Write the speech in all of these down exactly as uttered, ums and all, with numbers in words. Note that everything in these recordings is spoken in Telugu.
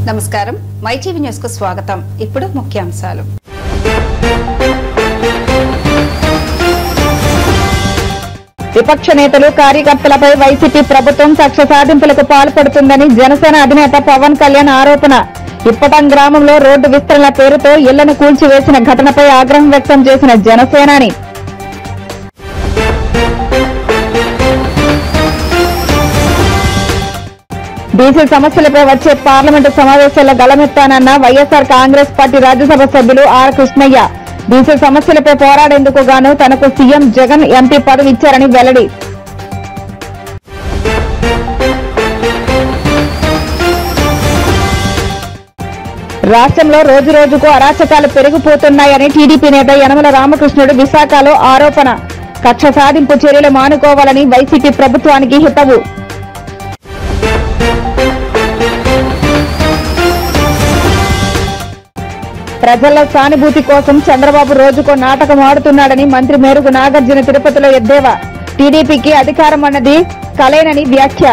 నమస్కారం మైటీవీ న్యూస్ కు స్వాగతం. ఇప్పుడు ముఖ్యాంశాలు. విపక్ష నేతలు కార్యకర్తలపై వైసీపీ ప్రభుత్వం కక్ష సాధింపులకు పాల్పడుతుందని జనసేన అధినేత పవన్ కళ్యాణ్ ఆరోపణ. ఇప్పటం గ్రామంలో రోడ్డు విస్తరణ పేరుతో ఇళ్లను కూల్చివేసిన ఘటనపై ఆగ్రహం వ్యక్తం చేసిన జనసేనాని. బీసీ సమస్యలపై వచ్చే పార్లమెంటు సమావేశాల్లో గళమెత్తానన్న వైఎస్సార్ కాంగ్రెస్ పార్టీ రాజ్యసభ సభ్యులు ఆర్ కృష్ణయ్య. బీసీ సమస్యలపై పోరాడేందుకు గాను తనకు సీఎం జగన్ ఎంపీ పదవి ఇచ్చారని వెల్లడి. రాష్ట్రంలో రోజు రోజుకు అరాచకాలు పెరిగిపోతున్నాయని టీడీపీ నేత యనమల రామకృష్ణుడు విశాఖలో ఆరోపణ. కక్ష సాధింపు చర్యలు మానుకోవాలని వైసీపీ ప్రభుత్వానికి హితవు. ప్రజల సానుభూతి కోసం చంద్రబాబు రోజుకో నాటకం ఆడుతున్నాడని మంత్రి మేరుగు నాగార్జున తిరుపతిలో ఎద్దేవా. టీడీపీకి అధికారం అన్నది కలేనని వ్యాఖ్య.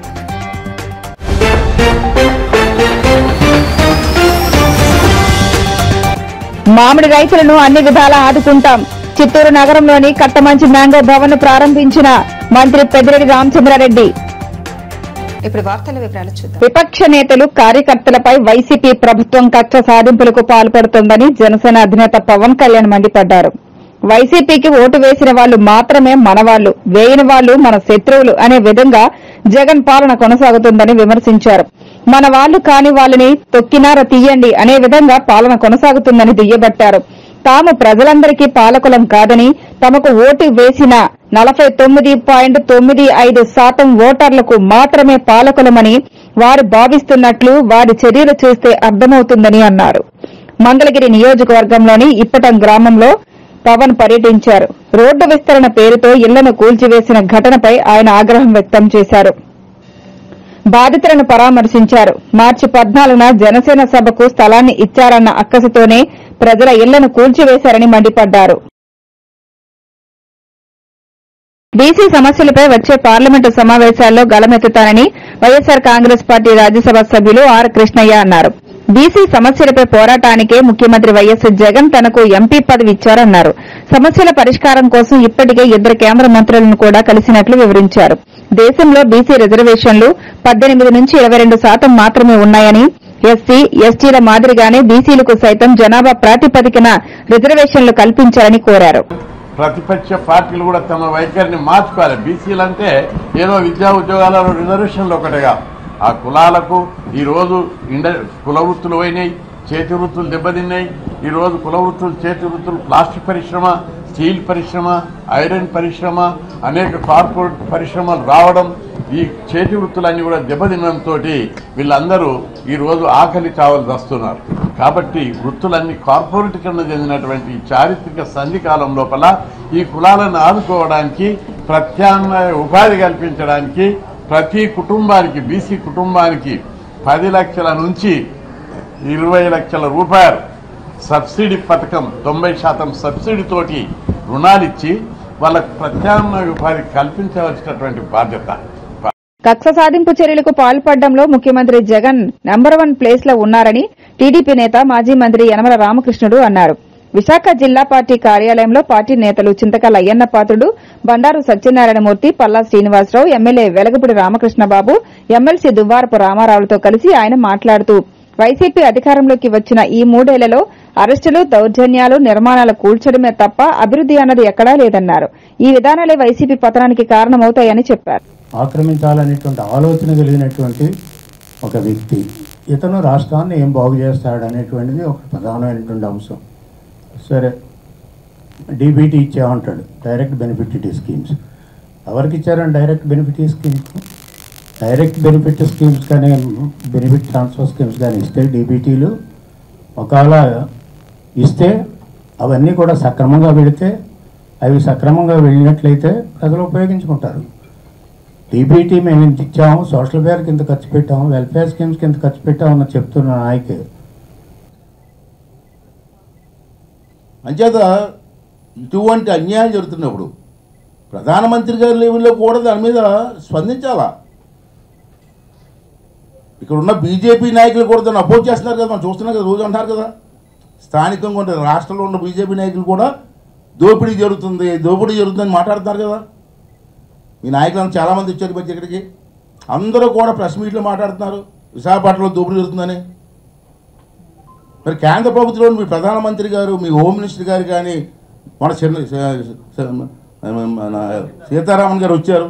మామిడి రైతులను అన్ని విధాలా ఆదుకుంటాం. చిత్తూరు నగరంలోని కట్టమంచి మ్యాంగో భవన్ ను ప్రారంభించిన మంత్రి పెద్దిరెడ్డి రామచంద్రారెడ్డి. ఇప్పుడు వార్తల వివరాలు చూద్దాం. విపక్ష నేతలు కార్యకర్తలపై వైసీపీ ప్రభుత్వం కక్ష సాధింపులకు పాల్పడుతోందని జనసేన అధినేత పవన్ కళ్యాణ్ మండిపడ్డారు. వైసీపీకి ఓటు వేసిన వాళ్లు మాత్రమే మనవాళ్లు, వేయని వాళ్లు మన శత్రువులు అనే విధంగా జగన్ పాలన కొనసాగుతుందని విమర్శించారు. మన వాళ్లు కాని వాళ్లని తొక్కినార తీయండి అనే విధంగా పాలన కొనసాగుతుందని దుయ్యబట్టారు. తాము ప్రజలందరికీ పాలకులం కాదని, తమకు ఓటు వేసిన నలభై తొమ్మిది పాయింట్ తొమ్మిది ఐదు శాతం ఓటర్లకు మాత్రమే పాలకులమని వారు భావిస్తున్నట్లు వారి చర్యలు చూస్తే అర్థమవుతుందని అన్నారు. మంగళగిరి నియోజకవర్గంలోని ఇప్పటం గ్రామంలో పవన్ పర్యటించారు. రోడ్డు విస్తరణ పేరుతో ఇళ్లను కూల్చివేసిన ఘటనపై ఆయన ఆగ్రహం వ్యక్తం చేశారు. బాధితులను పరామర్శించారు. మార్చి పద్నాలుగున జనసేన సభకు స్థలాన్ని ఇచ్చారన్న అక్కసుతోనే ప్రజల ఇళ్లను కూల్చివేశారని మండిపడ్డారు. బీసీ సమస్యలపై వచ్చే పార్లమెంటు సమావేశాల్లో గళమెత్తుతానని వైఎస్సార్ కాంగ్రెస్ పార్టీ రాజ్యసభ సభ్యులు ఆర్ కృష్ణయ్య అన్నారు. బీసీ సమస్యలపై పోరాటానికే ముఖ్యమంత్రి వైఎస్ జగన్ తనకు ఎంపీ పదవి ఇచ్చారన్నారు. సమస్యల పరిష్కారం కోసం ఇప్పటికే ఇద్దరు కేంద్ర మంత్రులను కూడా కలిసినట్లు వివరించారు. దేశంలో బీసీ రిజర్వేషన్లు పద్దెనిమిది నుంచి ఇరవై రెండు శాతం మాత్రమే ఉన్నాయని, ఎస్సీ ఎస్టీల మాదిరిగానే బీసీలకు సైతం జనాభా ప్రాతిపదికన రిజర్వేషన్లు కల్పించాలని కోరారు. ప్రతిపక్ష పార్టీలు కూడా తమ వైఖరిని మార్చుకోవాలి. బీసీలు అంటే ఏదో విద్యా ఉద్యోగాలలో రిజర్వేషన్లు ఒకటిగా, ఆ కులాలకు ఈరోజు ఇండ కుల వృత్తులు పోయినాయి, చేతి వృత్తులు దెబ్బతిన్నాయి. ఈరోజు కుల వృత్తులు, చేతి వృత్తులు, ప్లాస్టిక్ పరిశ్రమ, స్టీల్ పరిశ్రమ, ఐరన్ పరిశ్రమ, అనేక కార్పొరేట్ పరిశ్రమలు రావడం, ఈ చేతి వృత్తులన్నీ కూడా దెబ్బతినడంతో వీళ్ళందరూ ఈరోజు ఆకలి చావలు వస్తున్నారు. కాబట్టి వృత్తులన్నీ కార్పొరేటీకరణ చెందినటువంటి చారిత్రక సంధికాలం లోపల ఈ కులాలను ఆదుకోవడానికి, ప్రత్యామ్నాయ ఉపాధి కల్పించడానికి ప్రతి కుటుంబానికి, బీసీ కుటుంబానికి పది లక్షల నుంచి ఇరవై లక్షల రూపాయలు సబ్సిడీ పథకం, తొంభై శాతం సబ్సిడీతోటి రుణాలిచ్చి వాళ్ళకు ప్రత్యామ్నాయ ఉపాధి కల్పించవలసినటువంటి బాధ్యత. కక్ష సాధింపు చర్యలకు పాల్పడడంలో ముఖ్యమంత్రి జగన్ నెంబర్ వన్ ప్లేస్ లో ఉన్నారని టీడీపీ నేత మాజీ మంత్రి యనమల రామకృష్ణుడు అన్నారు. విశాఖ జిల్లా పార్టీ కార్యాలయంలో పార్టీ నేతలు చింతకల్ల అయ్యన్న పాత్రుడు, బండారు సత్యనారాయణమూర్తి, పల్లా శ్రీనివాసరావు, ఎమ్మెల్యే వెలగపూడి రామకృష్ణబాబు, ఎమ్మెల్సీ దువ్వారపు రామారావులతో కలిసి ఆయన మాట్లాడుతూ వైసీపీ అధికారంలోకి వచ్చిన ఈ మూడేళ్లలో అరెస్టులు, దౌర్జన్యాలు, నిర్మాణాలు కూల్చడమే తప్ప అభివృద్ది అన్నది ఎక్కడా లేదన్నారు. ఈ విధానాలే వైసీపీ పతనానికి కారణమవుతాయని చెప్పారు. ఆక్రమించాలనేటువంటి ఆలోచన కలిగినటువంటి ఒక వ్యక్తి, ఇతను రాష్ట్రాన్ని ఏం బాగు చేస్తాడనేటువంటిది ఒక ప్రధానమైనటువంటి అంశం. సరే, డీబీటీ ఇచ్చామంటాడు, డైరెక్ట్ బెనిఫిట్ స్కీమ్స్. ఎవరికి ఇచ్చారని direct benefit schemes? Direct benefit schemes కానీ బెనిఫిట్ ట్రాన్స్ఫర్ స్కీమ్స్ కానీ ఇస్తే డీబీటీలు ఒకవేళ ఇస్తే అవన్నీ కూడా సక్రమంగా వెళితే, అవి సక్రమంగా వెళ్ళినట్లయితే ప్రజలు ఉపయోగించుకుంటారు. డీబీటీ మేము ఇంత ఇచ్చాము, సోషల్ ఫేర్ కింద ఖర్చు పెట్టాము, వెల్ఫేర్ స్కీమ్స్ కింద ఖర్చు పెట్టామని చెప్తున్న నాయకే. అంచేత ఇటువంటి అన్యాయం జరుగుతున్నప్పుడు ప్రధానమంత్రి గారి లెవెల్లో కూడా దాని మీద స్పందించాలా. ఇక్కడ ఉన్న బీజేపీ నాయకులు కూడా దాన్ని అపోజ్ చేస్తున్నారు కదా, మనం చూస్తున్నాం కదా, రోజు అంటారు కదా. స్థానికంగా ఉన్న రాష్ట్రంలో ఉన్న బీజేపీ నాయకులు కూడా దోపిడీ జరుగుతుంది దోపిడీ జరుగుతుందని మాట్లాడుతున్నారు కదా. మీ నాయకులను చాలామంది వచ్చారు మధ్య ఇక్కడికి, అందరూ కూడా ప్రెస్ మీట్లో మాట్లాడుతున్నారు విశాఖపట్నంలో దోపిడీ జరుగుతుందని. మరి కేంద్ర ప్రభుత్వంలో మీ ప్రధానమంత్రి గారు, మీ హోమ్ మినిస్టర్ గారు కానీ, మన చిన్న మన సీతారామన్ గారు వచ్చారు,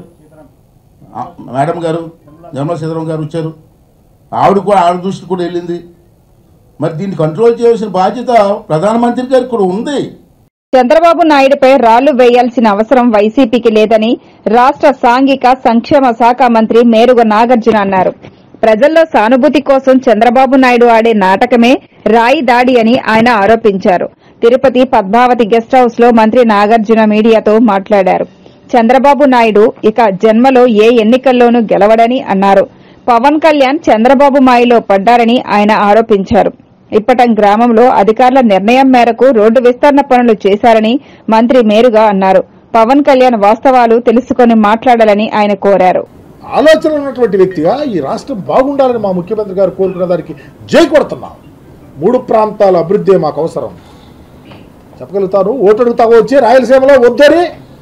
మేడం గారు నిర్మలా సీతారామన్ గారు వచ్చారు, ఆవిడ కూడా ఆవిడ దృష్టి కూడా వెళ్ళింది. మరి దీన్ని కంట్రోల్ చేయాల్సిన బాధ్యత ప్రధానమంత్రి గారికి కూడా ఉంది. చంద్రబాబు నాయుడుపై రాళ్లు వేయాల్సిన అవసరం వైసీపీకి లేదని రాష్ట్ర సాంఘిక సంక్షేమ శాఖ మంత్రి మేరుగ నాగార్జున అన్నారు. ప్రజల్లో సానుభూతి కోసం చంద్రబాబు నాయుడు ఆడే నాటకమే రాయి దాడి అని ఆయన ఆరోపించారు. తిరుపతి పద్మావతి గెస్ట్ హౌస్ లో మంత్రి నాగార్జున మీడియాతో మాట్లాడారు. చంద్రబాబు నాయుడు ఇక జన్మలో ఏ ఎన్నికల్లోనూ గెలవడని అన్నారు. పవన్ కళ్యాణ్ చంద్రబాబు మాయలో పడ్డారని ఆయన ఆరోపించారు. ఇప్పటం గ్రామంలో అధికారుల నిర్ణయం మేరకు రోడ్డు విస్తరణ పనులు చేశారని మంత్రి మేరుగా అన్నారు. పవన్ కళ్యాణ్ వాస్తవాలు తెలుసుకుని మాట్లాడాలని ఆయన కోరారు. ఆలోచన ఉన్నటువంటి వ్యక్తిగా ఈ రాష్ట్రం బాగుండాలని మా ముఖ్యమంత్రి గారు కోరుకున్న దానికి జై కొడుతున్నాం. మూడు ప్రాంతాల అభివృద్ధి మాకు అవసరం చెప్పగలుగుతాను. ఓటు అడుగుతావు వచ్చి రాయలసీమలో వద్దని,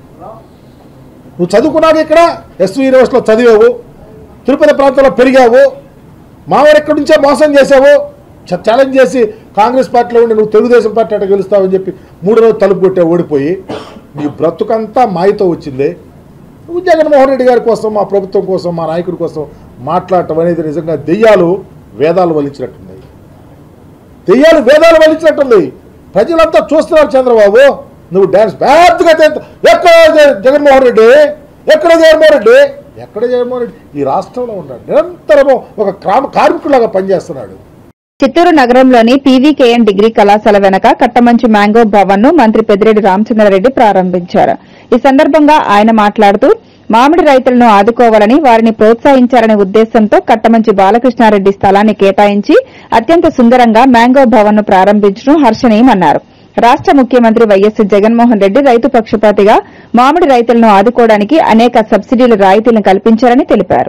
నువ్వు చదువుకున్నావు, ఇక్కడ ఎస్వి యూనివర్సిటీలో చదివావు, తిరుపతి ప్రాంతంలో పెరిగావు, మావాడు ఎక్కడి నుంచే మోసం చేసావు, ఛాలెంజ్ చేసి కాంగ్రెస్ పార్టీలో ఉండి నువ్వు తెలుగుదేశం పార్టీ అట్ట గెలుస్తావని చెప్పి మూడు రోజులు తలుపు కొట్టే ఓడిపోయి నీ బ్రతుకంతా మాయతో వచ్చింది. నువ్వు జగన్మోహన్ రెడ్డి గారి కోసం, మా ప్రభుత్వం కోసం, మా నాయకుడి కోసం మాట్లాడటం అనేది నిజంగా దెయ్యాలు వేదాలు వలించినట్టుంది. దెయ్యాలు వేదాలు వలించినట్టుంది. ప్రజలంతా చూస్తున్నారు. చంద్రబాబు నువ్వు డ్యాన్స్ పెద్దగా ఎక్కడ జగన్మోహన్ రెడ్డి, ఎక్కడ జగన్మోహన్ రెడ్డి, ఎక్కడ జగన్మోహన్ రెడ్డి ఈ రాష్ట్రంలో ఉన్నాడు. నిరంతరము ఒక గ్రామ కార్మికులాగా పనిచేస్తున్నాడు. చిత్తూరు నగరంలోని పీవీకేఎన్ డిగ్రీ కళాశాల వెనక కట్టమంచి మ్యాంగో భవన్ ను మంత్రి పెద్దిరెడ్డి రామచంద్రారెడ్డి ప్రారంభించారు. ఈ సందర్భంగా ఆయన మాట్లాడుతూ మామిడి రైతులను ఆదుకోవాలని, వారిని ప్రోత్సహించాలనే ఉద్దేశంతో కట్టమంచి బాలకృష్ణారెడ్డి స్థలాన్ని కేటాయించి అత్యంత సుందరంగా మ్యాంగో భవన్ ను ప్రారంభించడం హర్షణీయమన్నారు. రాష్ట ముఖ్యమంత్రి వైఎస్ జగన్మోహన్ రెడ్డి రైతు పక్షపాతిగా మామిడి రైతులను ఆదుకోవడానికి అనేక సబ్సిడీలు రాయితీలను కల్పించారని తెలిపారు.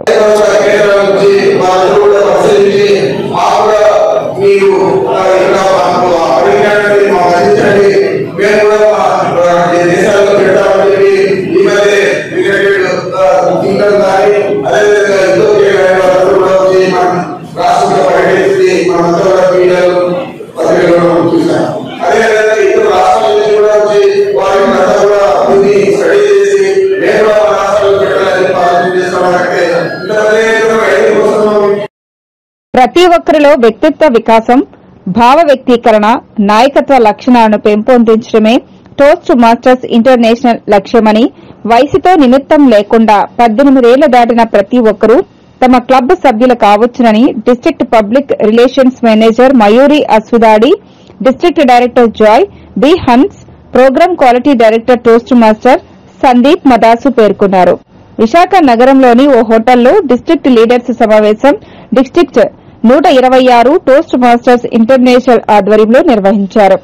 ప్రతి ఒక్కరిలో వ్యక్తిత్వ వికాసం, భావ వ్యక్తీకరణ, నాయకత్వ లక్షణాలను పెంపొందించడమే టోస్ట్ మాస్టర్స్ ఇంటర్నేషనల్ లక్ష్యమని, వయసుతో నిమిత్తం లేకుండా పద్దెనిమిదేళ్లు దాటిన ప్రతి ఒక్కరూ తమ క్లబ్ సభ్యులు కావచ్చునని district public relations manager Mayuri Assudadi, district director Joy B Hans, programme quality director toastmaster Sandeep Madasu పేర్కొన్నారు. విశాఖ నగరంలోని ఓ హోటల్లో డిస్టిక్ట్ లీడర్స్ సమావేశం డిస్టిక్ట్ నూట ఇరవై ఆరు టోస్ట్ మాస్టర్స్ ఇంటర్నేషనల్ ఆధ్వర్యంలో నిర్వహించారు.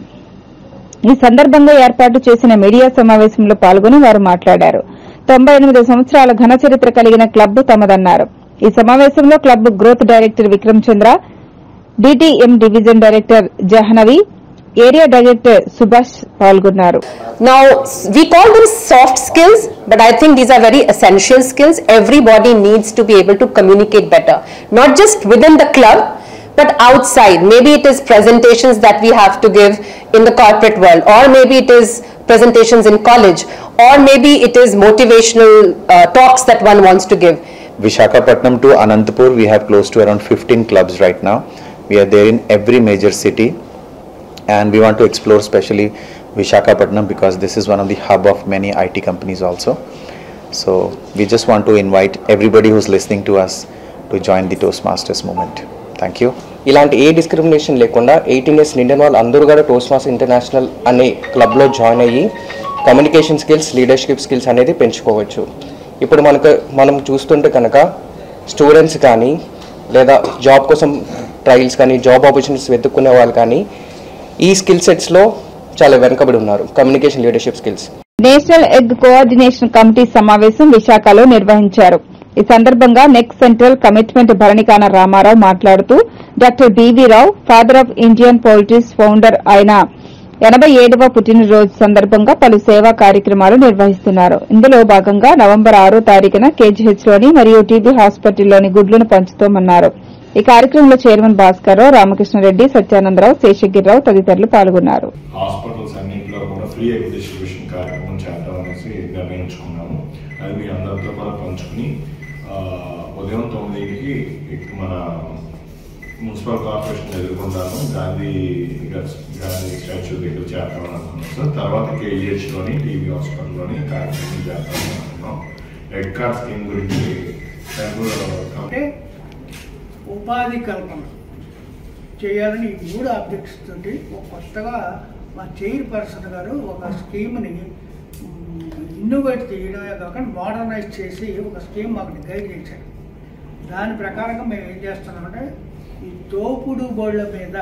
ఈ సందర్భంగా ఏర్పాటు చేసిన మీడియా సమావేశంలో పాల్గొని వారు మాట్లాడారు. తొంభై ఎనిమిది సంవత్సరాల ఘన చరిత్ర కలిగిన క్లబ్ తమదన్నారు. ఈ సమావేశంలో club growth director Vikram Chandra, DTM division director Jahnavi, area director Subhash పాల్గొన్నారు. Now, we call them soft skills, but I think these are very essential skills. Everybody needs to be able to communicate better, not just within the club, but outside. Maybe it is presentations that we have to give in the corporate world, or maybe it is presentations in college, or maybe it is motivational uh, talks that one wants to give. Visakhapatnam to Anantapur, we have close to around fifteen clubs right now. We are there in every major city, and we want to explore especially Visakhapatnam because this is one of the hub of many I T companies also. So we just want to invite everybody who's listening to us to join the Toastmasters movement. Thank you. ఇలాంటి ఏ డిస్క్రిమినేషన్ లేకుండా ఎయిటీన్ ఇయర్స్ నిండిన వాళ్ళు అందరూ కూడా టోస్ట్ మాస్టర్స్ ఇంటర్నేషనల్ అనే క్లబ్లో జాయిన్ అయ్యి కమ్యూనికేషన్ స్కిల్స్, లీడర్షిప్ స్కిల్స్ అనేది పెంచుకోవచ్చు. ఇప్పుడు మనకు మనం చూస్తుంటే కనుక స్టూడెంట్స్ కానీ లేదా జాబ్ కోసం ట్రయల్స్ కానీ జాబ్ ఆపర్చునిటీస్ వెతుక్కునే వాళ్ళు కానీ ఈ స్కిల్ సెట్స్లో చాలా వెనుకబడి ఉన్నారు. Communication, leadership skills. National egg coordination committee సమావేశం విశాఖలో నిర్వహించారు. ఈ సందర్భంగా NECC central commitment Bharanikana Ramarao మాట్లాడుతూ doctor BV Rao father of Indian politics founder ఆయన ఎనబై ఏడవ పుట్టినరోజు సందర్భంగా పలు సేవా కార్యక్రమాలు నిర్వహిస్తున్నారు. ఇందులో భాగంగా నవంబర్ ఆరో తారీఖున కేజీహెచ్లోని మరియు టీబీ హాస్పిటల్లోని గుడ్లను పంచుతామన్నారు. ఈ కార్యక్రమంలో చైర్మన్ భాస్కర్రావు, రామకృష్ణారెడ్డి, సత్యానందరావు, శేషగిరిరావు తదితరులు పాల్గొన్నారు. హాస్పిటల్స్ అన్నింటిలో కూడా ఫ్రీ ఎగ్ డిస్ట్రిబ్యూషన్ కార్యక్రమం చేద్దాం అనేసి నిర్ణయించుకున్నాము. అది మీ అందరితో కూడా పంచుకుని ఉదయం తొమ్మిదికి మన మున్సిపల్ కార్పొరేషన్ ఎదుర్కొన్నాను గాంధీ గాంధీ స్టాచ్యూ దగ్గర చేద్దామని అనుకున్నాం సార్. తర్వాత కేజీహెచ్లోని టీబీ హాస్పిటల్లోని కార్యక్రమం చేద్దామని అనుకున్నాం. రెడ్ కార్డ్ స్కీమ్ గురించి ఉపాధి కల్పన చేయాలని ఈ మూడు ఆబ్జెక్ట్స్ తోటి ఒక కొత్తగా మా చైర్ పర్సన్ గారు ఒక స్కీమ్ని ఇన్నోవేట్ చేయడమే కాకుండా మోడర్నైజ్ చేసి ఒక స్కీమ్ మాకు గైడ్ చేశారు. దాని ప్రకారంగా మేము ఏం చేస్తున్నామంటే ఈ తోపుడు బోళ్ల మీద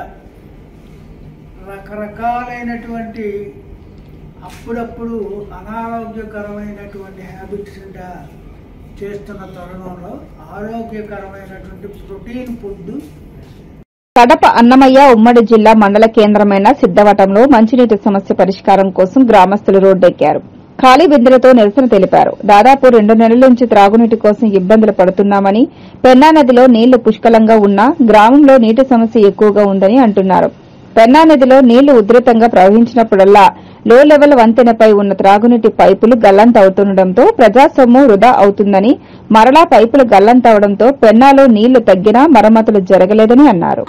రకరకాలైనటువంటి అప్పుడప్పుడు అనారోగ్యకరమైనటువంటి హ్యాబిట్స్ చేస్తున్న తరుణంలో ఆరోగ్యకరమైనటువంటి ప్రోటీన్ ఫుడ్. కడప అన్నమయ్య ఉమ్మడి జిల్లా మండల కేంద్రమైన సిద్దవటంలో మంచినీటి సమస్య పరిష్కారం కోసం గ్రామస్తులు రోడ్డెక్కారు. ఖాళీ బిందెలతో నిరసన తెలిపారు. దాదాపు రెండు నెలల నుంచి త్రాగునీటి కోసం ఇబ్బందులు పడుతున్నామని, పెన్నా నదిలో నీళ్లు పుష్కలంగా ఉన్నా గ్రామంలో నీటి సమస్య ఎక్కువగా ఉందని అంటున్నారు. పెన్నా నదిలో నీళ్లు ఉధృతంగా ప్రవహించినప్పుడల్లా లో లెవెల్ వంతెనపై ఉన్న త్రాగునీటి పైపులు గల్లంతవుతుండటంతో ప్రజాసొమ్ము వృధా అవుతుందని, మరలా పైపులు గల్లంతవడంతో పెన్నాలో నీళ్లు తగ్గినా మరమ్మతులు జరగలేదని అన్నారు.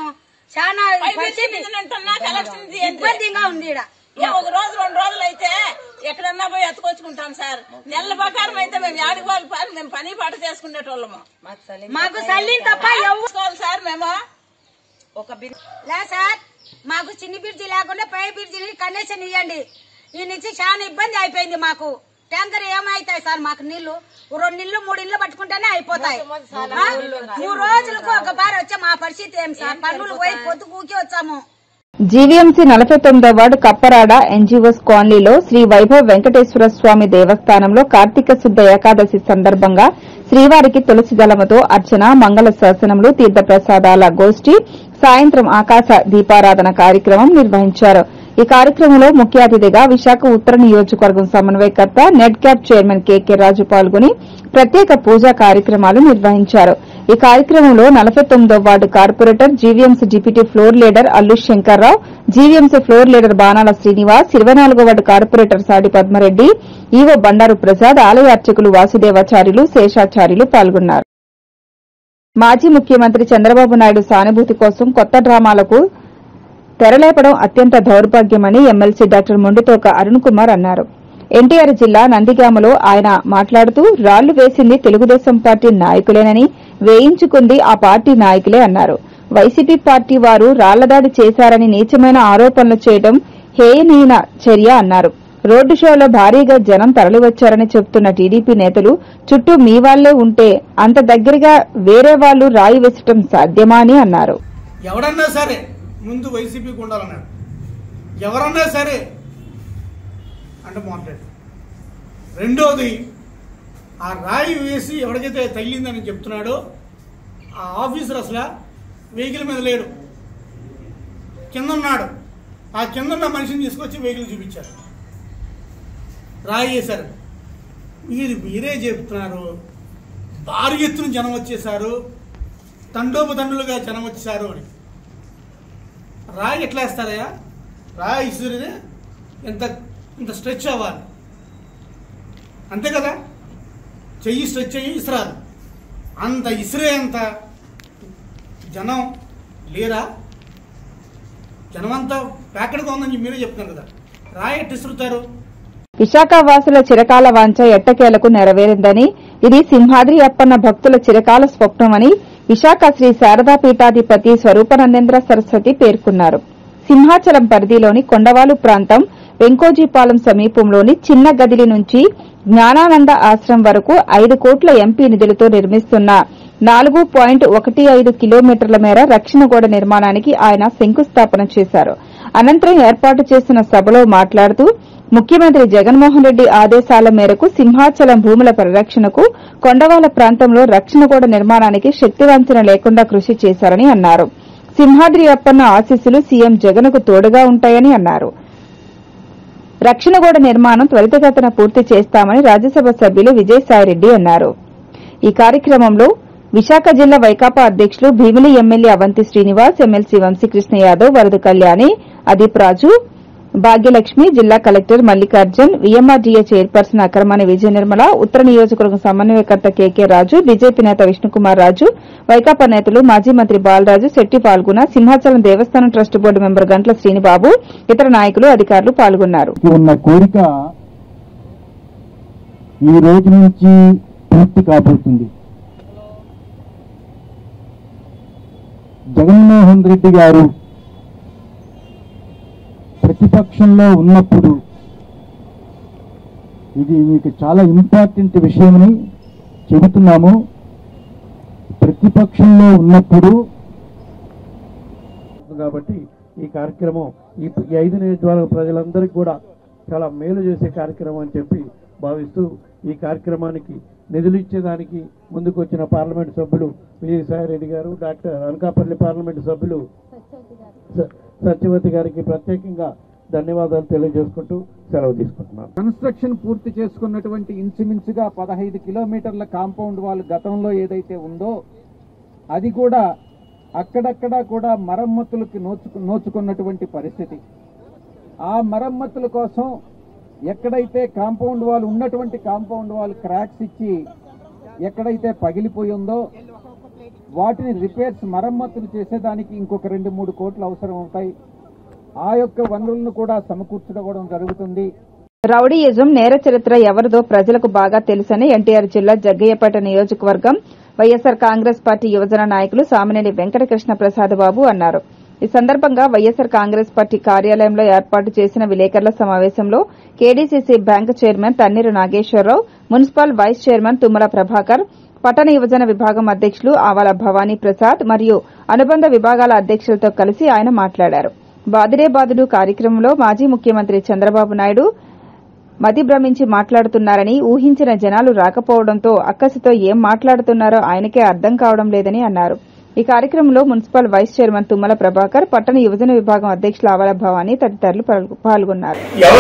ఒక రోజు రెండు రోజులు అయితే ఎక్కడన్నా పోయి ఎత్తుకొచ్చుకుంటాం సార్. నెలల ప్రకారం అయితే మేము యాడికి వాళ్ళు పని మేము పని పాట చేసుకునేటోళ్ళము. మాకు సల్లిని తప్ప ఎవరు సార్ మేము ఒక లే సార్ మాకు చిన్ని బ్రిడ్జి లేకుండా పై బ్రిడ్జిని కనెక్షన్ ఇవ్వండి. ఈ నుంచి చాలా ఇబ్బంది అయిపోయింది మాకు. ట్యాంకర్ ఏమైతాయి సార్ మాకు నీళ్లు రెండు నీళ్లు మూడు ఇళ్లు పట్టుకుంటేనే అయిపోతాయి. మూడు రోజులకు ఒక బారి వచ్చే మా పరిస్థితి ఏం సార్? పనులు పోయి పొద్దు కూకి వచ్చాము. జీవీఎంసీ నలభై తొమ్మిదో వార్డు కప్పరాడ ఎన్జీఓస్ కాలనీలో శ్రీ వైభవ్ వెంకటేశ్వర స్వామి దేవస్థానంలో కార్తీక శుద్ధ ఏకాదశి సందర్భంగా శ్రీవారికి తులసి దళముతో అర్చన, మంగళ శాసనములు, తీర్థ ప్రసాదాల గోష్ఠి, సాయంత్రం ఆకాశ దీపారాధన కార్యక్రమం నిర్వహించారు. ఈ కార్యక్రమంలో ముఖ్య అతిథిగా విశాఖ ఉత్తర నియోజకవర్గం సమన్వయకర్త NEDCAP chairman KK Raju పాల్గొని ప్రత్యేక పూజా కార్యక్రమాలు నిర్వహించారు. ఈ కార్యక్రమంలో నలభై తొమ్మిదో ward corporator, GVMC deputy floor leader Allu Shankarrao, GVMC floor leader Banala Srinivas, ఇరవై నాలుగో ward corporator Sadi Padmareddy, EO Bandaru Prasad, ఆలయ అర్చకులు వాసుదేవాచార్యులు, శేషాచార్యులు పాల్గొన్నారు. మాజీ ముఖ్యమంత్రి చంద్రబాబు నాయుడు సానుభూతి కోసం కొత్త డ్రామాలకు తెరలేపడం అత్యంత దౌర్భాగ్యమని ఎమ్మెల్సీ డాక్టర్ మొండితోక అరుణ్ కుమార్ అన్నారు. ఎన్టీఆర్ జిల్లా నందిగామలో ఆయన మాట్లాడుతూ రాళ్లు వేసింది తెలుగుదేశం పార్టీ నాయకులేనని, వేయించుకుంది ఆ పార్టీ నాయకులే అన్నారు. వైసీపీ పార్టీ వారు రాళ్లదాడి చేశారని నీచమైన ఆరోపణలు చేయడం హేయనీయ చర్య అన్నారు. రోడ్డు షోలో భారీగా జనం తరలివచ్చారని చెబుతున్న టీడీపీ నేతలు చుట్టూ మీ వాళ్లే ఉంటే అంత దగ్గరగా వేరే వాళ్లు రాయి వేసటం సాధ్యమా అని అన్నారు. ఎవరన్నా సరే ముందు వైసీపీకి ఉండాలన్నాడు. ఎవరన్నా సరే అంటే మాట్లాడు. రెండోది ఆ రాయి వేసి ఎవరికైతే తగిలిందని చెప్తున్నాడో ఆ ఆఫీసర్ అసలు వెహికల్ మీద లేడు, కింద ఉన్నాడు. ఆ కింద ఉన్న మనిషిని తీసుకొచ్చి వెహికల్ చూపించారు, రాయి వేశారు. మీరు మీరే చెప్తున్నారు భారీ ఎత్తున జనం వచ్చేసారు, తండోపతండులుగా జనం వచ్చేసారు అని. రాయి ఎట్లా వేస్తారయ్యా? రాయి ఇసురునే ఎంత ఇంత స్ట్రెచ్ అవ్వాలి అంతే కదా, చెయ్యి స్ట్రెచ్ అయ్యి ఇసురాలి. అంత ఇసురే అంత జనం లేరా? జనం అంతా ప్యాకెట్గా ఉందని మీరే చెప్తున్నారు కదా, రాయి ఎట్టు ఇసురుతారు? విశాఖ వాసుల చిరకాల వాంఛ ఎట్టకేలకు నెరవేరిందని, ఇది సింహాద్రి అప్పన్న భక్తుల చిరకాల స్వప్నమని విశాఖ శ్రీ శారదా పీఠాధిపతి స్వరూపానందేంద్ర సరస్వతి పేర్కొన్నారు. సింహాచలం పరిధిలోని కొండవాలు ప్రాంతం వెంకోజీపాలెం సమీపంలోని చిన్న గదిలి నుంచి జ్ఞానానంద ఆశ్రమం వరకు ఐదు కోట్ల ఎంపీ నిధులతో నిర్మిస్తున్న నాలుగు పాయింట్ ఒకటి ఐదు కిలోమీటర్ల మేర రక్షణ గోడ నిర్మాణానికి ఆయన శంకుస్థాపన చేశారు. అనంతరం ఏర్పాటు చేసిన సభలో మాట్లాడుతూ ముఖ్యమంత్రి జగన్మోహన్ రెడ్డి ఆదేశాల మేరకు సింహాచలం భూముల పరిరక్షణకు కొండవాల ప్రాంతంలో రక్షణ గోడ నిర్మాణానికి శక్తివంచన లేకుండా కృషి చేశారని అన్నారు. సింహాద్రి అప్పన్న ఆశీస్సులు సీఎం జగన్కు తోడుగా ఉంటాయని అన్నారు. రక్షణ గోడ నిర్మాణం త్వరితగతిన పూర్తి చేస్తామని రాజ్యసభ సభ్యులు విజయసాయిరెడ్డి అన్నారు. ఈ కార్యక్రమంలో విశాఖ జిల్లా వైకాపా అధ్యకులు భీమిలి ఎమ్మెల్యే అవంతి శ్రీనివాస్, ఎమ్మెల్సీ వంశీకృష్ణ యాదవ్, వరద కళ్యాణి, అదీప్ రాజు, భాగ్యలక్ష్మి, జిల్లా collector Mallikarjun, VMRDA chairperson Akramani Vijaya Nirmala, ఉత్తర నియోజకవర్గం సమన్వయకర్త కేకే రాజు, బీజేపీ నేత విష్ణుకుమార్ రాజు, వైకాపా నేతలు మాజీ మంత్రి బాలరాజు, శెట్టి పాల్గొన్న సింహాచలం దేవస్థానం trust board member Gantla Srinibabu, ఇతర నాయకులు, అధికారులు పాల్గొన్నారు. ఉన్న కోరిక ఈ రోజు నుంచి పూర్తి కాబోతుంది. జగన్మోహన్ రెడ్డి గారు ప్రతిపక్షంలో ఉన్నప్పుడు ఇది మీకు చాలా ఇంపార్టెంట్ విషయమని చెబుతున్నాము. ప్రతిపక్షంలో ఉన్నప్పుడు కాబట్టి ఈ కార్యక్రమం ఈ ఐదు నియోజకవర్గ ప్రజలందరికీ కూడా చాలా మేలు చేసే కార్యక్రమం అని చెప్పి భావిస్తూ ఈ కార్యక్రమానికి నిధులు ఇచ్చేదానికి ముందుకు వచ్చిన పార్లమెంటు సభ్యులు విజయసాయిరెడ్డి గారు, డాక్టర్ అనకాపల్లి పార్లమెంటు సభ్యులు సత్యవతి గారికి ప్రత్యేకంగా ధన్యవాదాలు తెలియజేసుకుంటూ సెలవు తీసుకుంటున్నాను. కన్స్ట్రక్షన్ పూర్తి చేసుకున్నటువంటి ఇంచుమించుగా పదహైదు కిలోమీటర్ల కాంపౌండ్ వాల్ గతంలో ఏదైతే ఉందో అది కూడా అక్కడక్కడ కూడా మరమ్మతులకి నోచుకు నోచుకున్నటువంటి పరిస్థితి. ఆ మరమ్మతుల కోసం ఎక్కడైతే కాంపౌండ్ వాల్ ఉన్నటువంటి కాంపౌండ్ వాల్ క్రాక్స్ ఇచ్చి ఎక్కడైతే పగిలిపోయి ఉందో వాటిని రిపేర్స్ మరమ్మతులు చేసేదానికి ఇంకొక రెండు మూడు కోట్లు అవసరం అవుతాయి. ఆ యొక్క వనరులను కూడా సమకూర్చడం జరుగుతుంది. రౌడీయిజం నేర చరిత్ర ఎవరిదో ప్రజలకు బాగా తెలుసని ఎన్టీఆర్ జిల్లా జగ్గయ్యపేట నియోజకవర్గం వైఎస్సార్ కాంగ్రెస్ పార్టీ యువజన నాయకులు సామినేని వెంకటకృష్ణ ప్రసాద్ బాబు అన్నారు. ఈ సందర్భంగా వైఎస్సార్ కాంగ్రెస్ పార్టీ కార్యాలయంలో ఏర్పాటు చేసిన విలేకరుల సమావేశంలో KDCC bank chairman Tanneeru Nageswararao, municipal vice chairman Tummala Prabhakar, పట్టణ యువజన విభాగం అధ్యకులు ఆవాల భవానీ ప్రసాద్ మరియు అనుబంధ విభాగాల అధ్యకులతో కలిసి ఆయన మాట్లాడారు. బాదుడే బాదుడు కార్యక్రమంలో మాజీ ముఖ్యమంత్రి చంద్రబాబు నాయుడు మతి భ్రమించి మాట్లాడుతున్నారని, ఊహించిన జనాలు రాకపోవడంతో అక్కసుతో ఏం మాట్లాడుతున్నారో ఆయనకే అర్థం కావడం లేదని అన్నారు. ఈ కార్యక్రమంలో municipal vice chairman Tummala Prabhakar, పట్టణ యువజన విభాగం అధ్యకులు ఆవాల భవానీ తదితరులు పాల్గొన్నారు.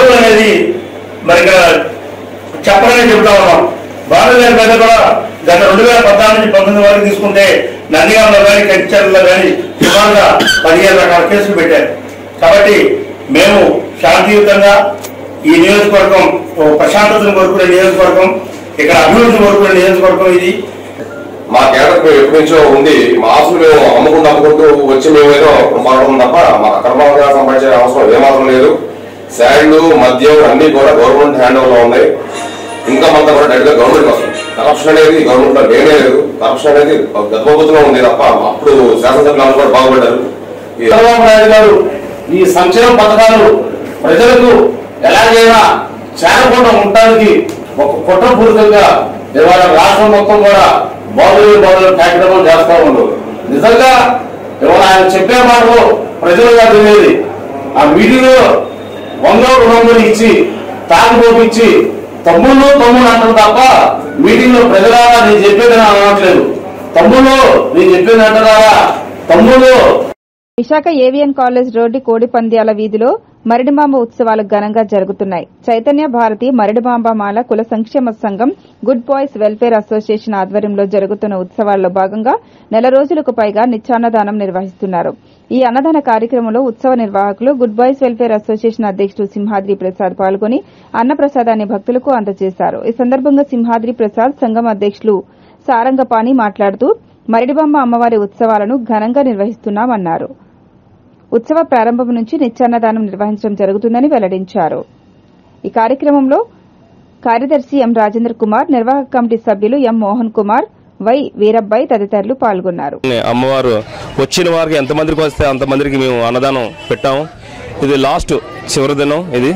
భారతదేశ మీద కూడా గత రెండు వేల పద్నాలుగు నుంచి పంతొమ్మిది వరకు తీసుకుంటే నందిగామలో కానీ కడిచర్లలో కానీ సుమారుగా పదిహేను రకాల కేసులు పెట్టారు. కాబట్టి మేము శాంతియుతంగా ఈ నియోజకవర్గం ప్రశాంతతను కోరుకునే నియోజకవర్గం, ఇక్కడ అభివృద్ధి కోరుకునే నియోజకవర్గం ఇది. మా కేడర్ ఎప్పటి నుంచో ఉంది. మా ఆస్తులు మేము అమ్ముకుంటూ అమ్ముకుంటూ వచ్చి మేమేదో మారడం తప్ప మాకు అక్రమంగా సంపాదించే అవసరం ఏమాత్రం లేదు. శాండ్, మద్యం అన్ని కూడా గవర్నమెంట్ హ్యాండ్ ఓవర్ లో ఉన్నాయి. ఇంకా మనతో కూడా డైరెక్ట్ గా గవర్నమెంట్ కోసం కరప్షన్ అనేది గవర్నమెంట్ లో లేనే లేదు. కరప్షన్ అనేది గతభూతిలో ఉంది తప్ప అప్పుడు శాసనసభ్యులు కూడా బాగుపడ్డారు. చంద్రబాబు నాయుడు గారు ఈ సంక్షేమ పథకాలు ప్రజలకు ఎలాగైనా చేరకుండా ఉండడానికి ఒక కుట్రపూరితంగా ఇవాళ రాష్ట్రం మొత్తం కూడా బాధలు బాధలు కార్యక్రమం చేస్తా ఉన్నారు. నిజంగా ఇవాళ ఆయన చెప్పే మాటలు ప్రజలుగా తెలియదు. ఆ మీటింగ్లో వంద రెండు ఇచ్చి తాగుబోపిచ్చి తమ్ముళ్ళు తమ్ముడు అంటారు తప్ప మీటింగ్ లో ప్రజలారా నేను చెప్పేది అనట్లేదు. తమ్ముళ్ళు నేను చెప్పేది అంటారా తమ్ముళ్ళు. విశాఖ ఏవిఎన్ కాలేజ్ రోడ్డు కోడి పంద్యాల వీధిలో మరిడిమాంబ ఉత్సవాలు ఘనంగా జరుగుతున్నాయి. చైతన్య భారతి మరిడిమాంబమాల కుల సంక్షేమ సంఘం, గుడ్ బాయ్స్ వెల్ఫేర్ అసోసియేషన్ ఆధ్వర్యంలో జరుగుతున్న ఉత్సవాల్లో భాగంగా నెల రోజులకు పైగా నిత్యాన్నదానం నిర్వహిస్తున్నారు. ఈ అన్నదాన కార్యక్రమంలో ఉత్సవ నిర్వాహకులు గుడ్ బాయ్స్ వెల్ఫేర్ అసోసియేషన్ అధ్యకుడు సింహాద్రి ప్రసాద్ పాల్గొని అన్నప్రసాదాన్ని భక్తులకు అందజేశారు. ఈ సందర్భంగా సింహాద్రి ప్రసాద్ సంఘం అధ్యకులు సారంగపాణి మాట్లాడుతూ మరిడిబాంబ అమ్మవారి ఉత్సవాలను ఘనంగా నిర్వహిస్తున్నామన్నారు. ఉత్సవ ప్రారంభం నుంచి నిత్యాన్నదానం నిర్వహించడం జరుగుతుందని వెల్లడించారు. ఈ కార్యక్రమంలో కార్యదర్శి ఎం రాజేంద్ర కుమార్, నిర్వాహక కమిటీ సభ్యులు ఎం మోహన్ కుమార్, వై వీరబ్బాయి తదితరులు పాల్గొన్నారు. అమ్మవారు వచ్చిన వారికి ఎంతమందికి వస్తే అంతమందికి మేము అన్నదానం పెట్టాము. ఇది లాస్ట్ చివరి దినం. ఇది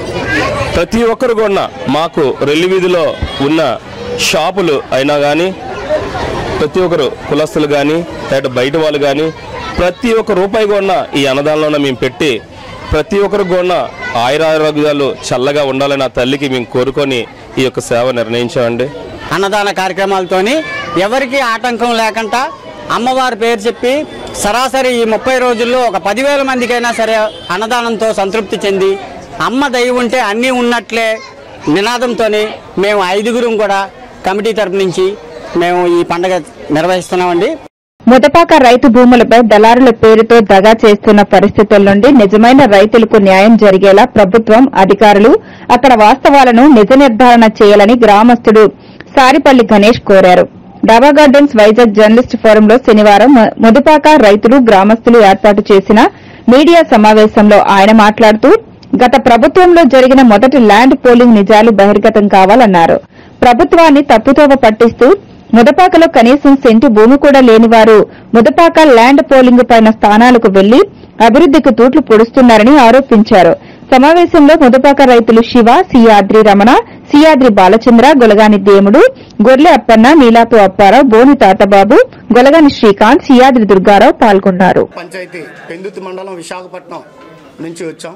ప్రతి ఒక్కరు కూడా మాకు రెల్లి వీధిలో ఉన్న షాపులు అయినా కానీ, ప్రతి ఒక్కరు కులస్తులు కానీ లేదా బయట వాళ్ళు కానీ ప్రతి ఒక్క రూపాయి కూడా ఈ అన్నదానంలో మేము పెట్టి ప్రతి ఒక్కరికి కూడా ఆయురారోగ్యాలు చల్లగా ఉండాలని ఆ తల్లికి మేము కోరుకొని ఈ యొక్క సేవ నిర్ణయించామండి. అన్నదాన కార్యక్రమాలతోని ఎవరికి ఆటంకం లేకుండా అమ్మవారి పేరు చెప్పి సరాసరి ఈ ముప్పై రోజుల్లో ఒక పదివేల మందికైనా సరే అన్నదానంతో సంతృప్తి చెంది అమ్మ దయ ఉంటే అన్నీ ఉన్నట్లే నినాదంతో మేము ఐదుగురం కూడా కమిటీ తరపు నుంచి మేము ఈ పండుగ నిర్వహిస్తున్నామండి. ముదపాక రైతు భూములపై దళారుల పేరుతో దగా చేస్తున్న పరిస్థితుల నుండి నిజమైన రైతులకు న్యాయం జరిగేలా ప్రభుత్వం, అధికారులు అక్కడ వాస్తవాలను నిజ నిర్ధారణ చేయాలని గ్రామస్తుడు సారిపల్లి గణేష్ కోరారు. డాబా గార్డెన్స్ వైజాగ్ జర్నలిస్ట్ ఫోరంలో శనివారం ముదపాక రైతులు, గ్రామస్తులు ఏర్పాటు చేసిన మీడియా సమావేశంలో ఆయన మాట్లాడుతూ గత ప్రభుత్వంలో జరిగిన మొదటి ల్యాండ్ పోలింగ్ నిజాలు బహిర్గతం కావాలన్నారు. ప్రభుత్వాన్ని తప్పుతోవ పట్టిస్తూ ముదపాకలో కనీసం సెంటు భూమి కూడా లేని వారు ముదపాక ల్యాండ్ పోలింగ్ పైన స్థానాలకు వెళ్లి అభివృద్దికి తూట్లు పొడుస్తున్నారని ఆరోపించారు. సమావేశంలో ముదపాక రైతులు శివ, సియాద్రి రమణ, సియాద్రి బాలచంద్ర, గొలగాని దేముడు, గొర్లె అప్పన్న, నీలాపు అప్పారావు, బోని తాతబాబు, గొలగాని శ్రీకాంత్, సియాద్రి దుర్గారావు పాల్గొన్నారు. పంచాయతీ పెందుతు మండలం విశాఖపట్నం నుంచి వచ్చాం.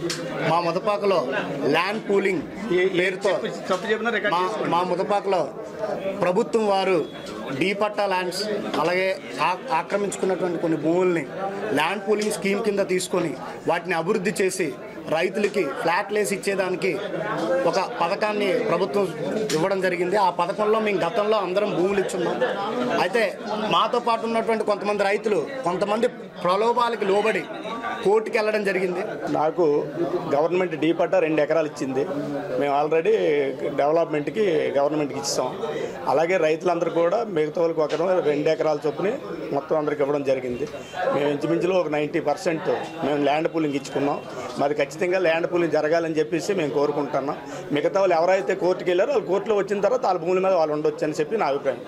మా ముదపాకలో ల్యాండ్ పూలింగ్ పేరుతో మా మా ముదపాకలో ప్రభుత్వం వారు డీ పట్టా ల్యాండ్స్ అలాగే ఆక్రమించుకున్నటువంటి కొన్ని భూముల్ని ల్యాండ్ పూలింగ్ స్కీమ్ కింద తీసుకొని వాటిని అభివృద్ధి చేసి రైతులకి ఫ్లాట్లేసి ఇచ్చేదానికి ఒక పథకాన్ని ప్రభుత్వం ఇవ్వడం జరిగింది. ఆ పథకంలో మేము గతంలో అందరం భూములు ఇచ్చున్నాం. అయితే మాతో పాటు ఉన్నటువంటి కొంతమంది రైతులు కొంతమంది ప్రలోభాలకి లోబడి కోర్టుకి వెళ్ళడం జరిగింది. నాకు గవర్నమెంట్ డీ పట్టా రెండు ఎకరాలు ఇచ్చింది. మేము ఆల్రెడీ డెవలప్మెంట్కి గవర్నమెంట్కి ఇచ్చాం. అలాగే రైతులందరూ కూడా మిగతా వాళ్ళకి ఒక రెండు ఎకరాల చొప్పున మొత్తం అందరికి ఇవ్వడం జరిగింది. మేము ఇంచుమించులో ఒక నైంటీ పర్సెంట్ మేము ల్యాండ్ పూలింగ్ ఇచ్చుకున్నాం. మరి ఖచ్చితంగా ల్యాండ్ పూలింగ్ జరగాలని చెప్పేసి మేము కోరుకుంటున్నాం. మిగతా వాళ్ళు ఎవరైతే కోర్టుకి వెళ్ళారో వాళ్ళు కోర్టులో వచ్చిన తర్వాత వాళ్ళ భూముల మీద వాళ్ళు ఉండొచ్చు అని చెప్పి నా అభిప్రాయం.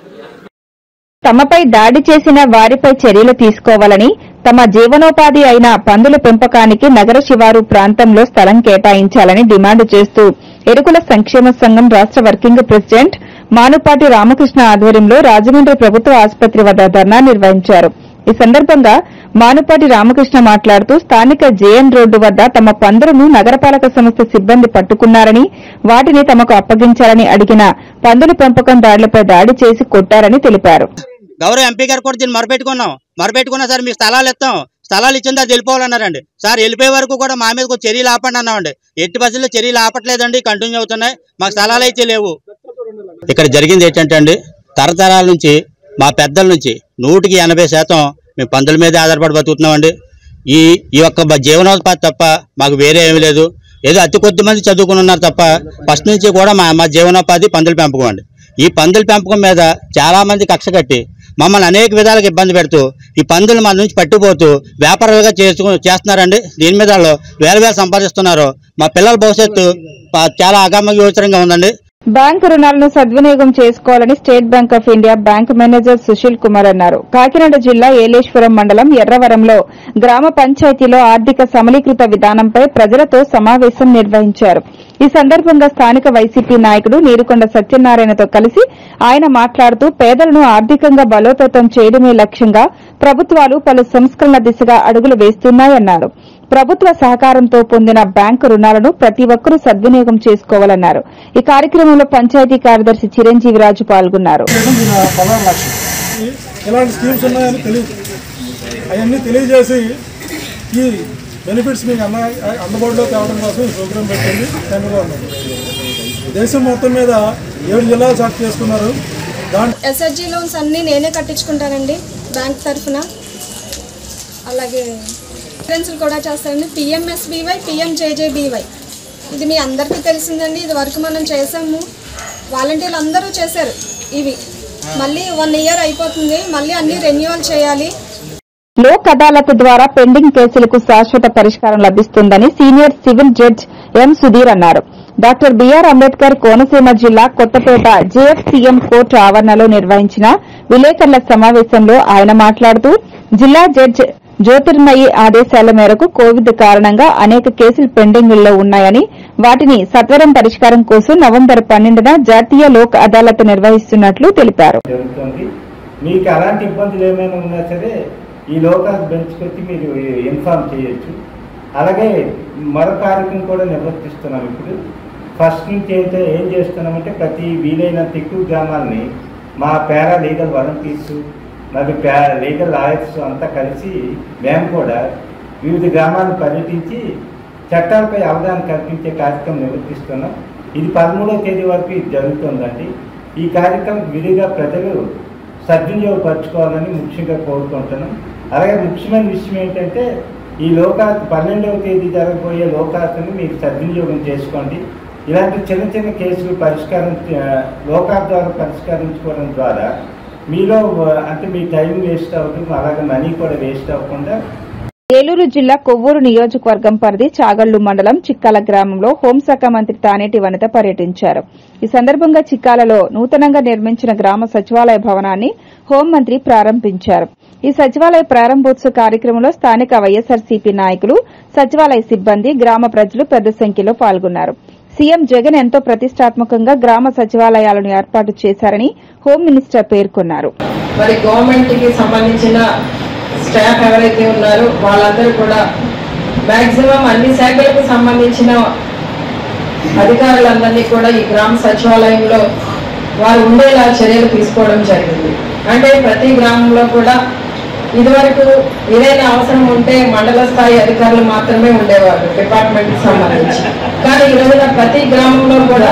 తమపై దాడి చేసిన వారిపై చర్యలు తీసుకోవాలని, తమ జీవనోపాధి అయిన పందుల పెంపకానికి నగర శివారు ప్రాంతంలో స్థలం కేటాయించాలని డిమాండ్ చేస్తూ ఎరుకుల సంక్షేమ సంఘం రాష్ట వర్కింగ్ ప్రెసిడెంట్ మానుపాటి రామకృష్ణ ఆధ్వర్యంలో రాజమండ్రి ప్రభుత్వ ఆసుపత్రి వద్ద ధర్నా నిర్వహించారు. ఈ సందర్భంగా మానుపాటి రామకృష్ణ మాట్లాడుతూ స్థానిక జేఎన్ రోడ్డు వద్ద తమ పందులను నగరపాలక సంస్థ సిబ్బంది పట్టుకున్నారని, వాటిని తమకు అప్పగించాలని అడిగిన పందుల పెంపకందారులపై దాడి చేసి కొట్టారని తెలిపారు. గౌరవ ఎంపీ గారు కూడా దీన్ని మొరపెట్టుకున్నాం. మొరపెట్టుకున్నా సార్ మీకు స్థలాలు ఇస్తాం, స్థలాలు ఇచ్చిన తర్వాత వెళ్ళిపోవాలన్నారండి. సార్ వెళ్ళిపోయే వరకు కూడా మా మీద కొంచెం చర్యలు ఆపండి అన్నామండి. ఎట్టి బస్సుల్లో చర్యలు ఆపట్లేదండి, కంటిన్యూ అవుతున్నాయి. మాకు స్థలాలు అయితే లేవు. ఇక్కడ జరిగింది ఏంటంటే అండి, తరతరాల నుంచి మా పెద్దల నుంచి నూటికి ఎనభై శాతం మేము పందుల మీద ఆధారపడి బతుకుతున్నామండి. ఈ ఈ యొక్క జీవనోపాధి తప్ప మాకు వేరే ఏమీ లేదు. ఏదో అతి కొద్ది మంది చదువుకుని ఉన్నారు తప్ప ఫస్ట్ నుంచి కూడా మా మా జీవనోపాధి పందుల పెంపకం అండి. ఈ పందుల పెంపకం మీద చాలా మంది కక్ష కట్టి మమ్మల్ని అనేక విధాలుగా ఇబ్బంది పెడుతూ ఈ పందులు మన నుంచి పట్టుకుపోతూ వ్యాపారాలుగా చేసుకు చేస్తున్నారండి. దీని మీద వాళ్ళు వేల వేల సంపాదిస్తున్నారు. మా పిల్లల భవిష్యత్తు చాలా అగమ్యగోచరంగా ఉందండి. బ్యాంకు రుణాలను సద్వినియోగం చేసుకోవాలని State Bank of India bank manager Sushil Kumar అన్నారు. కాకినాడ జిల్లా ఏలేశ్వరం మండలం ఎర్రవరంలో గ్రామ పంచాయతీలో ఆర్థిక సమలీకృత విధానంపై ప్రజలతో సమావేశం నిర్వహించారు. ఈ సందర్భంగా స్థానిక వైసీపీ నాయకుడు నీరుకొండ సత్యనారాయణతో కలిసి ఆయన మాట్లాడుతూ పేదలను ఆర్థికంగా బలోపేతం చేయడమే లక్ష్యంగా ప్రభుత్వాలు పలు సంస్కరణల దిశగా అడుగులు వేస్తున్నాయన్నారు. ప్రభుత్వ సహకారంతో పొందిన బ్యాంకు రుణాలను ప్రతి ఒక్కరూ సద్వినియోగం చేసుకోవాలన్నారు. ఈ కార్యక్రమంలో పంచాయతీ కార్యదర్శి చిరంజీవిరాజు పాల్గొన్నారు. ఎలాంటి స్కీమ్స్ ఉన్నాయని తెలియదు, అవన్నీ తెలియజేసి ఈ బెనిఫిట్స్ మీకు అన్న అందుబాటులో తేవడం కోసం ఈ ప్రోగ్రాం పెట్టింది కేంద్రంలో ఉన్నది. దేశం మొత్తం మీద ఏడు జిల్లాలు సాగు చేసుకున్నారు. ఎస్హెచ్జి లోన్స్ అన్నీ నేనే కట్టించుకుంటానండి బ్యాంక్ తరఫున. అలాగే ఇన్సూరెన్స్లు కూడా చేస్తానండి. పిఎంఎస్బీవై, పిఎంజేజేబీవై ఇది మీ అందరికీ తెలిసిందండి. ఇది వరకు మనం చేసాము, వాలంటీర్లు అందరూ చేశారు. ఇవి మళ్ళీ వన్ ఇయర్ అయిపోతుంది, మళ్ళీ అన్ని రెన్యువల్ చేయాలి. లోక్ అదాలత్ ద్వారా పెండింగ్ కేసులకు శాశ్వత పరిష్కారం లభిస్తుందని senior civil judge M Sudheer అన్నారు. డాక్టర్ బీఆర్ అంబేద్కర్ కోనసీమ జిల్లా కొత్తపేట జేఎఫ్సీఎం కోర్టు ఆవరణలో నిర్వహించిన విలేకరుల సమావేశంలో ఆయన మాట్లాడుతూ జిల్లా జడ్జి జ్యోతిర్మయి ఆదేశాల మేరకు కోవిడ్ కారణంగా అనేక కేసులు పెండింగుల్లో ఉన్నాయని, వాటిని సత్వరం పరిష్కారం కోసం నవంబర్ పన్నెండున జాతీయ లోక్ అదాలత్ నిర్వహిస్తున్నట్లు తెలిపారు. మీకు అలాంటి ఇబ్బందులు ఏమైనా ఉన్నా సరే ఈ లోకాలు బెంచ్ పెట్టి మీరు ఇన్ఫార్మ్ చేయొచ్చు. అలాగే మరో కార్యక్రమం కూడా నిర్వర్తిస్తున్నాం. ఇప్పుడు ఫస్ట్ నుంచి అయితే ఏం చేస్తున్నామంటే ప్రతి వీలైనంత ఎక్కువ గ్రామాలని మా పారా లీగల్ వాలంటీర్స్ మరి పా లీగల్ లాయర్స్ అంతా కలిసి మేము కూడా వివిధ గ్రామాలను పర్యటించి చట్టాలపై అవగాహన కల్పించే కార్యక్రమం నిర్వర్తిస్తున్నాం. ఇది పదమూడవ తేదీ వరకు ఇది జరుగుతుందండి. ఈ కార్యక్రమం విధిగా ప్రజలు సద్వినియోగపరచుకోవాలని ముఖ్యంగా కోరుకుంటున్నాం. అలాగే ముఖ్యమైన విషయం ఏంటంటే ఈ లోకా పన్నెండవ తేదీ జరగబోయే లోకార్తను మీరు సద్వినియోగం చేసుకోండి. ఇలాంటి చిన్న చిన్న కేసులు పరిష్కారం లోకా ద్వారా పరిష్కరించుకోవడం ద్వారా మీలో అంటే మీ టైం వేస్ట్ అవుతుంది, అలాగే మనీ కూడా వేస్ట్ అవ్వకుండా. ఏలూరు జిల్లా కొవ్వూరు నియోజకవర్గం పరిధి చాగళ్లు మండలం చిక్కాల గ్రామంలో హోంశాఖ మంత్రి తానేటి వనిత పర్యటించారు. ఈ సందర్భంగా చిక్కాలలో నూతనంగా నిర్మించిన గ్రామ సచివాలయ భవనాన్ని హోంమంత్రి ప్రారంభించారు. ఈ సచివాలయ ప్రారంభోత్సవ కార్యక్రమంలో స్థానిక వైఎస్సార్సీపీ నాయకులు, సచివాలయ సిబ్బంది, గ్రామ ప్రజలు పెద్ద సంఖ్యలో పాల్గొన్నారు. సీఎం జగన్ ఎంతో ప్రతిష్టాత్మకంగా గ్రామ సచివాలయాలను ఏర్పాటు చేశారని హోం మినిస్టర్ పేర్కొన్నారు. మరి గవర్నమెంట్ కి సంబంధించిన స్టాఫ్ ఎవరైతే ఉన్నారో వాళ్ళందరూ కూడా మాక్సిమం అన్ని శాఖలకు సంబంధించిన అధికారులందరినీ కూడా ఈ గ్రామ సచివాలయంలో వారు ఉండేలా చర్యలు తీసుకోవడం జరిగింది. అంటే ప్రతి గ్రామంలో కూడా ఇదివరకు ఏదైనా అవసరం ఉంటే మండల స్థాయి అధికారులు మాత్రమే ఉండేవారు డిపార్ట్మెంట్ కి సంబంధించి. కానీ ఈ రోజున ప్రతి గ్రామంలో కూడా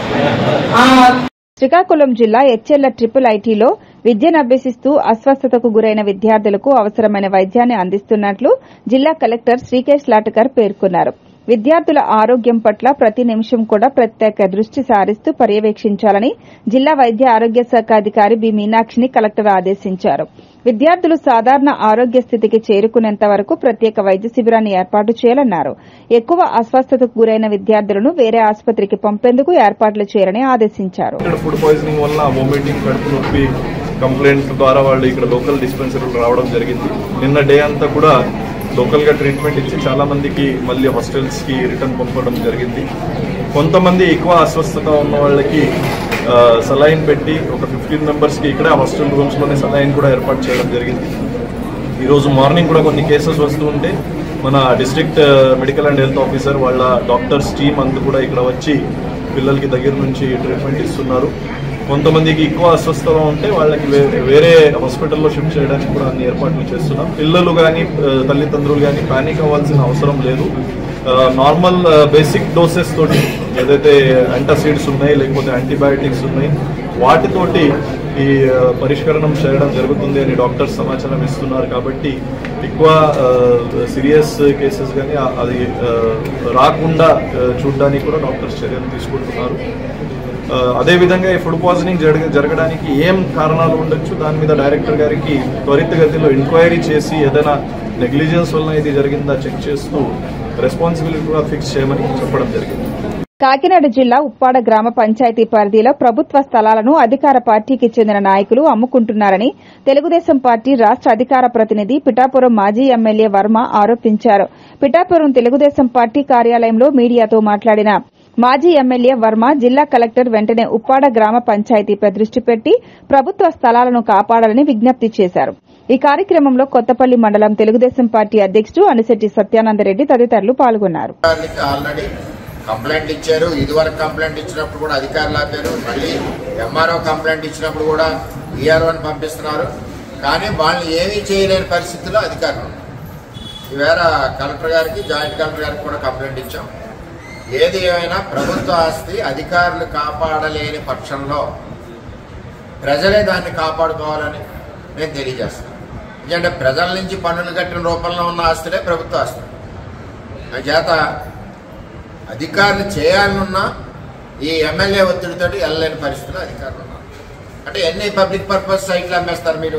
ఆ శ్రీకాకుళం జిల్లా ఎచ్చెర్ల ట్రిపుల్ ఐటీలో విద్యను అభ్యసిస్తూ అస్వస్థతకు గురైన విద్యార్థులకు అవసరమైన వైద్యాన్ని అందిస్తున్నట్లు జిల్లా కలెక్టర్ శ్రీకేశ్ లాటకర్ పేర్కొన్నారు. విద్యార్థుల ఆరోగ్యం పట్ల ప్రతి నిమిషం కూడా ప్రత్యేక దృష్టి సారిస్తూ పర్యవేక్షించాలని జిల్లా వైద్య ఆరోగ్య శాఖ అధికారి బి మీనాక్షిని కలెక్టర్ ఆదేశించారు. విద్యార్థులు సాధారణ ఆరోగ్య స్థితికి చేరుకునేంత వరకు ప్రత్యేక వైద్య శిబిరాన్ని ఏర్పాటు చేయాలన్నారు. ఎక్కువ అస్వస్థతకు గురైన విద్యార్థులను వేరే ఆసుపత్రికి పంపేందుకు ఏర్పాట్లు చేయాలని ఆదేశించారు. ఫుడ్ పాయిజనింగ్ వల్ల వామిటింగ్, కడుపు నొప్పి కంప్లైంట్ ద్వారా వాళ్ళు ఇక్కడ లోకల్ డిస్పెన్సరీలు రావడం జరిగింది. నిన్న డే అంతా కూడా లోకల్గా ట్రీట్మెంట్ ఇచ్చి చాలా మందికి మళ్ళీ హాస్టల్స్కి రిటర్న్ పంపడం జరిగింది. కొంతమంది ఎక్కువ అస్వస్థత ఉన్న వాళ్ళకి సలైన్ పెట్టి ఒక ఫిఫ్టీన్ మెంబర్స్కి ఇక్కడ హాస్టల్ రూమ్స్లోనే సలైన్ కూడా ఏర్పాటు చేయడం జరిగింది. ఈరోజు మార్నింగ్ కూడా కొన్ని కేసెస్ వస్తూ ఉంటే మన district medical and health officer వాళ్ళ డాక్టర్స్ టీమ్ అంతా కూడా ఇక్కడ వచ్చి పిల్లలకి దగ్గర నుంచి ట్రీట్మెంట్ ఇస్తున్నారు. కొంతమందికి ఎక్కువ అస్వస్థత ఉంటే వాళ్ళకి వేరే హాస్పిటల్లో షిఫ్ట్ చేయడానికి కూడా అన్ని ఏర్పాట్లు చేస్తున్నాం. పిల్లలు కానీ తల్లిదండ్రులు కానీ పానిక్ అవ్వాల్సిన అవసరం లేదు. నార్మల్ బేసిక్ డోసెస్ తోటి ఏదైతే యాంటాసిడ్స్ ఉన్నాయి లేకపోతే యాంటీబయాటిక్స్ ఉన్నాయి వాటితోటి ఈ పరిష్కరణం చేయడం జరుగుతుంది అని డాక్టర్స్ సమాచారం ఇస్తున్నారు. కాబట్టి ఎక్కువ సీరియస్ కేసెస్ కానీ అది రాకుండా చూడడానికి కూడా డాక్టర్స్ చర్యలు తీసుకుంటున్నారు. అదేవిధంగా ఈ ఫుడ్ పాయిజనింగ్ జరగ జరగడానికి ఏం కారణాలు ఉండొచ్చు దాని మీద డైరెక్టర్ గారికి త్వరితగతిలో ఎంక్వైరీ చేసి ఏదైనా నెగ్లిజెన్స్ వలన ఇది జరిగిందా చెక్ చేస్తూ రెస్పాన్సిబిలిటీ కూడా ఫిక్స్ చేయమని చెప్పడం జరిగింది. కాకినాడ జిల్లా ఉప్పాడ గ్రామ పంచాయతీ పరిధిలో ప్రభుత్వ స్థలాలను అధికార పార్టీకి చెందిన నాయకులు అమ్ముకుంటున్నారని తెలుగుదేశం పార్టీ రాష్ట అధికార ప్రతినిధి పిఠాపురం మాజీ ఎమ్మెల్యే వర్మ ఆరోపించారు. పిఠాపురం తెలుగుదేశం పార్టీ కార్యాలయంలో మీడియాతో మాట్లాడిన మాజీ ఎమ్మెల్యే వర్మ జిల్లా కలెక్టర్ వెంటనే ఉప్పాడ గ్రామ పంచాయతీపై దృష్టి పెట్టి ప్రభుత్వ స్థలాలను కాపాడాలని విజ్ఞప్తి చేశారు. ఈ కార్యక్రమంలో కొత్తపల్లి మండలం తెలుగుదేశం పార్టీ అధ్యక్షుడు అనిశెట్టి సత్యానందరెడ్డి తదితరులు పాల్గొన్నారు. కంప్లైంట్ ఇచ్చారు. ఇదివరకు కంప్లైంట్ ఇచ్చినప్పుడు కూడా అధికారులు ఆపారు. మళ్ళీ ఎంఆర్ఓ కంప్లైంట్ ఇచ్చినప్పుడు కూడా ఈఆర్ఓని పంపిస్తున్నారు. కానీ వాళ్ళని ఏమీ చేయలేని పరిస్థితుల్లో అధికారులు. ఈవేళ కలెక్టర్ గారికి జాయింట్ కలెక్టర్ గారికి కూడా కంప్లైంట్ ఇచ్చాం. ఏది ఏమైనా ప్రభుత్వ ఆస్తి అధికారులు కాపాడలేని పక్షంలో ప్రజలే దాన్ని కాపాడుకోవాలని నేను తెలియజేస్తాను. ఎందుకంటే ప్రజల నుంచి పన్నులు కట్టిన రూపంలో ఉన్న ఆస్తులే ప్రభుత్వ ఆస్తి. చేత అధికారులు చేయాలనున్నా ఈ ఎమ్మెల్యే ఒత్తిడితోటి వెళ్ళలేని పరిస్థితుల్లో అధికారులు ఉన్నారు. అంటే ఎన్ని పబ్లిక్ పర్పస్ సైట్లు అమ్మేస్తారు మీరు?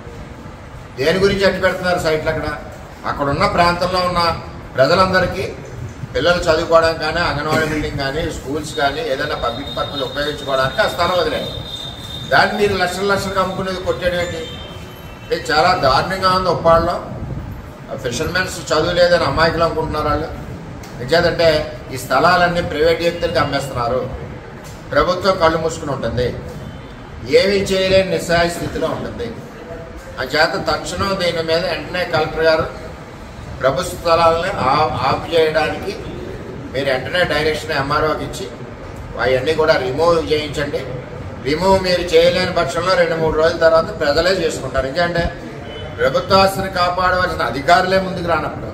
దేని గురించి అడ్డు పెడుతున్నారు సైట్లు? అక్కడ అక్కడ ఉన్న ప్రాంతంలో ఉన్న ప్రజలందరికీ పిల్లలు చదువుకోవడానికి కానీ అంగన్వాడీ బిల్డింగ్ కానీ స్కూల్స్ కానీ ఏదైనా పబ్లిక్ పర్పస్ ఉపయోగించుకోవడానికి ఆ స్థలం వదిలేదు. దాన్ని మీరు లక్షల లక్షలకు అమ్ముకునేది కొట్టేయడం ఏంటి? ఇది చాలా దారుణంగా ఉంది. ఉప్పాడలో ఫిషర్మెన్స్ చదువు లేదని అమాయకులు అనుకుంటున్నారు వాళ్ళు. నిజేదంటే ఈ స్థలాలన్నీ ప్రైవేట్ వ్యక్తులకి అమ్మేస్తున్నారు. ప్రభుత్వం కళ్ళు మూసుకుని ఉంటుంది, ఏమీ చేయలేని నిస్సహాయ స్థితిలో ఉంటుంది. ఆ చేత తక్షణం దీని మీద వెంటనే కలెక్టర్ గారు ప్రభుత్వ స్థలాలని ఆఫ్ చేయడానికి మీరు వెంటనే డైరెక్షన్ ఎంఆర్ఓకి ఇచ్చి అవన్నీ కూడా రిమూవ్ చేయించండి. రిమూవ్ మీరు చేయలేని పక్షంలో రెండు మూడు రోజుల తర్వాత ప్రజలే చేసుకుంటారు. ఎందుకంటే ప్రభుత్వాస్తిని కాపాడవలసిన అధికారులే ముందుకు రానప్పుడు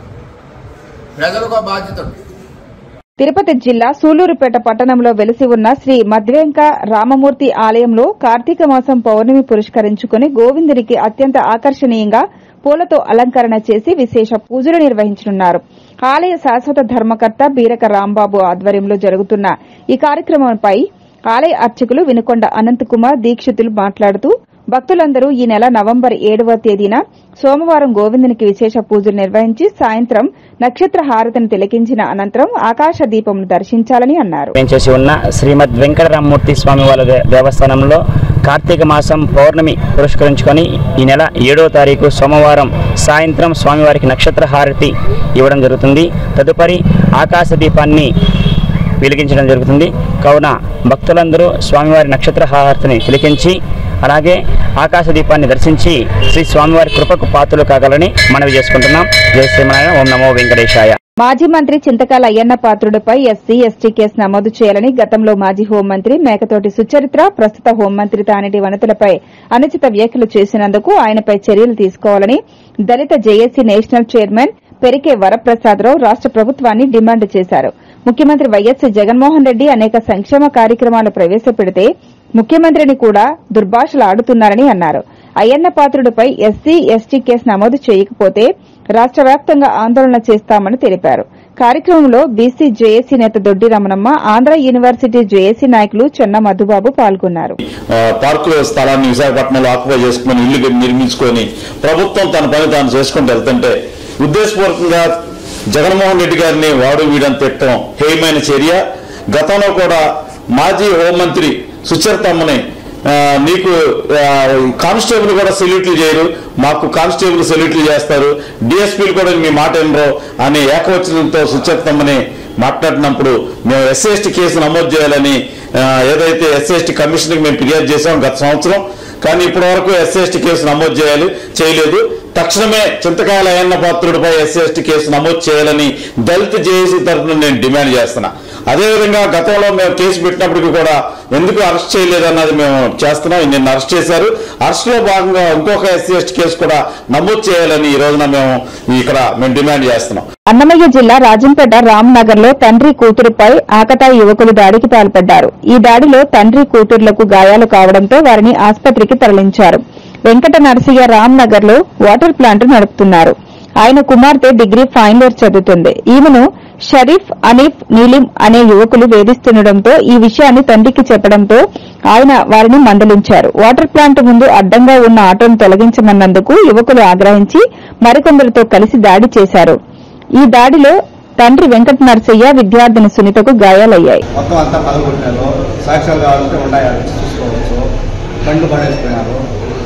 ప్రజలకు బాధ్యత ఉంది. తిరుపతి జిల్లా సూలూరుపేట పట్టణంలో వెలిసి ఉన్న శ్రీ మద్వెంక రామమూర్తి ఆలయంలో కార్తీక మాసం పౌర్ణమి పురస్కరించుకుని గోవిందునికి అత్యంత ఆకర్షణీయంగా పూలతో అలంకరణ చేసి విశేష పూజలు నిర్వహించనున్నారు. ఆలయ శాశ్వత ధర్మకర్త బీరక రాంబాబు ఆధ్వర్యంలో జరుగుతున్న ఈ కార్యక్రమంపై ఆలయ అర్చకులు వినుకొండ అనంతకుమార్ దీక్షితులు మాట్లాడుతూ భక్తులందరూ ఈ నెల నవంబర్ ఏడవ తేదీన సోమవారం గోవిందునికి విశేష పూజలు నిర్వహించి సాయంత్రం నక్షత్ర హారతిని తిలకించిన అనంతరం ఆకాశ దీపంను దర్శించాలని అన్నారు. చేసి ఉన్న శ్రీమద్ వెంకటరామమూర్తి స్వామి వాళ్ళ దేవస్థానంలో కార్తీక మాసం పౌర్ణమి పురస్కరించుకొని ఈ నెల ఏడవ తారీఖు సోమవారం సాయంత్రం స్వామివారికి నక్షత్ర హారతి ఇవ్వడం జరుగుతుంది. తదుపరి ఆకాశ దీపాన్ని వెలిగించడం జరుగుతుంది. కావున భక్తులందరూ స్వామివారి నక్షత్ర హారతిని తిలకించి అలాగే ఆకాశ దీపాన్ని దర్శించి శ్రీ స్వామివారి కృపకు పాత్రలు కాగలని మనవి చేసుకుంటున్నాం. జై శ్రీమనారాయణ. ఓం నమో వెంకటేశాయ. మాజీ మంత్రి చింతకాల అయ్యన్న పాత్రుడిపై ఎస్సీ ఎస్టీ కేసు నమోదు చేయాలని గతంలో మాజీ హోంమంత్రి మేకతోటి సుచరిత్ర, ప్రస్తుత హోంమంత్రి తానేటి వనితలపై అనుచిత వ్యాఖ్యలు చేసినందుకు ఆయనపై చర్యలు తీసుకోవాలని దళిత JAC national chairman Perike Varaprasadarao రాష్ట ప్రభుత్వాన్ని డిమాండ్ చేశారు. ముఖ్యమంత్రి వైఎస్ జగన్మోహన్ రెడ్డి అనేక సంక్షేమ కార్యక్రమాలు ప్రవేశపెడితే ముఖ్యమంత్రిని కూడా దుర్భాషలాడుతున్నారని అన్నారు. అయ్యన్న పాత్రుడిపై ఎస్సీ ఎస్టీ కేసు నమోదు చేయకపోతే రాష్ట వ్యాప్తంగా ఆందోళన చేస్తామని తెలిపారు. కార్యక్రమంలో బీసీ జేఏసీ నేత దొడ్డి రమణమ్మ, ఆంధ్ర యూనివర్సిటీ జేఏసీ నాయకులు చెన్న మధుబాబు పాల్గొన్నారు. పార్కుల స్థలాన్ని విశాఖపట్నంలో ఆక్యుపై చేసుకుని ఇల్లు నిర్మించుకొని ప్రభుత్వం తన పని తాను చేసుకుంటూ వెళ్తుంటే ఉద్దేశపూర్వకంగా జగన్మోహన్ రెడ్డి గారిని వాడు వీడని తిట్టడం హేయమైన చర్య. గతంలో కూడా మాజీ హోంమంత్రి సుచరితమ్మని నీకు కానిస్టేబుల్ కూడా సెల్యూట్లు చేయరు, మాకు కానిస్టేబుల్ సెల్యూట్లు చేస్తారు, డిఎస్పీలు కూడా మీ మాట వినరు అని ఏకవచనంతో సుచరితమ్మని మాట్లాడినప్పుడు మేము ఎస్సీ ఎస్టీ కేసు నమోదు చేయాలని ఏదైతే ఎస్సీ ఎస్టీ కమిషన్కి మేము ఫిర్యాదు చేసాం గత సంవత్సరం. కానీ ఇప్పటి వరకు ఎస్సీ ఎస్టీ కేసు నమోదు చేయాలి చేయలేదు. తక్షణమే చింతకాయల అయ్యన్న పాత్రుడిపై ఎస్సీ ఎస్టీ కేసు నమోదు చేయాలని దళిత జేఏసీ తరఫున నేను డిమాండ్ చేస్తున్నా. అదేవిధంగా గతంలో మేము కేసు పెట్టినప్పటికీ కూడా ఎందుకు అరెస్ట్ చేయలేదన్నది మేము చేస్తున్నాం. నిన్న అరెస్ట్ చేశారు. అరెస్ట్ లో భాగంగా ఇంకొక ఎస్సీ ఎస్టీ కేసు కూడా నమోదు చేయాలని ఈ రోజున మేము ఇక్కడ మేము డిమాండ్ చేస్తున్నాం. అన్నమయ్య జిల్లా రాజంపేట రామ్నగర్ లో తండ్రి కూతురుపై ఆకతాయి యువకులు దాడికి పాల్పడ్డారు. ఈ దాడిలో తండ్రి కూతురులకు గాయాలు కావడంతో వారిని ఆసుపత్రికి తరలించారు. వెంకట నరసయ్య రామ్నగర్ లో వాటర్ ప్లాంట్ నడుపుతున్నారు. ఆయన కుమార్తె డిగ్రీ ఫైనల్ ఇయర్ చదువుతుంది. ఈమెను షరీఫ్, అనీఫ్, నీలిం అనే యువకులు వేధిస్తుండటంతో ఈ విషయాన్ని తండ్రికి చెప్పడంతో ఆయన వారిని మందలించారు. వాటర్ ప్లాంట్ ముందు అడ్డంగా ఉన్న ఆటోను తొలగించమన్నందుకు యువకులు ఆగ్రహించి మరికొందరితో కలిసి దాడి చేశారు. ఈ దాడిలో తండ్రి వెంకట నరసయ్య, విద్యార్థిని సునీతకు గాయాలయ్యాయి. మొత్తం అంతా పదకొట్టారు. సాక్ష్యాలు కావాలంటే ఉన్నాయని చూసుకోవచ్చు. బండ్లు పడేస్తున్నారు.